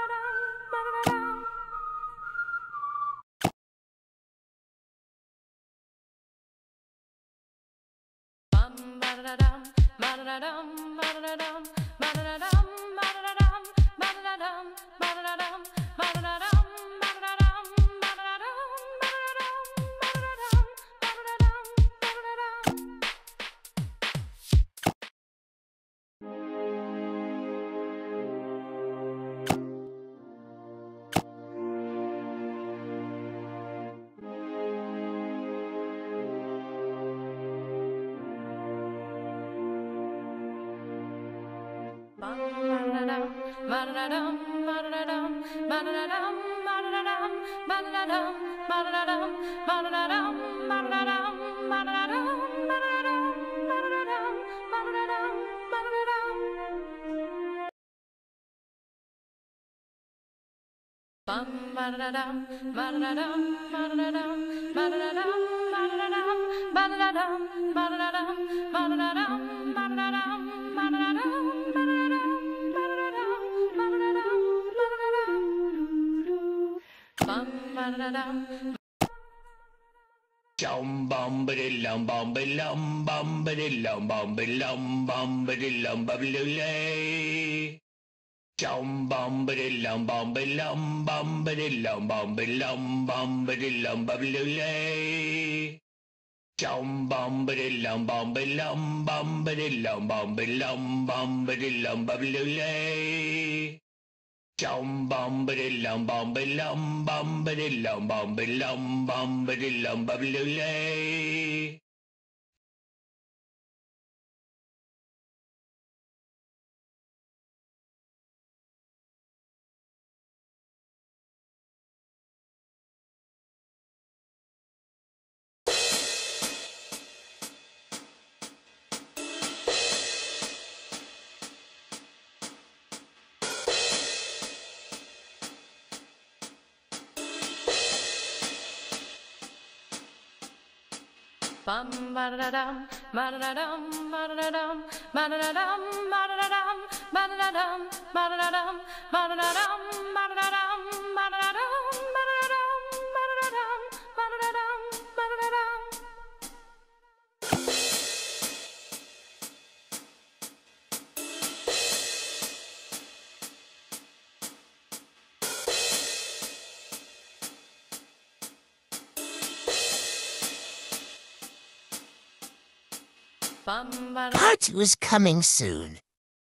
Chum bum ba-dum bum ba-lum bum ba-dum bum ba-lum bum ba-dum ba-lulay. Chum bum ba-dum bum ba-lum bum ba-dum bum ba-lum bum ba-dum ba-lulay. Chum bum ba-dum bum ba-lum bum ba-dum bum ba-lum bum ba-dum ba-lulay. Chum bum ba-dum bum ba-lum bum ba-dum bum ba-lum bum ba-dum ba-lulay. Bum ba da dum ba da dum ba da dum ba da dum ba da dum ba da dum ba da dum ba da dum ba da dum ba da dum ba da dum ba da dum ba da dum ba da dum. Part 2 is coming soon.